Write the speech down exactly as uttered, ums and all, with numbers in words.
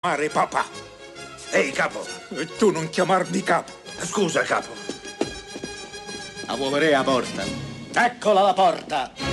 Chiamare papà. Ehi, capo. E tu non chiamarmi capo. Scusa, capo. La vuole a porta. Eccola la porta.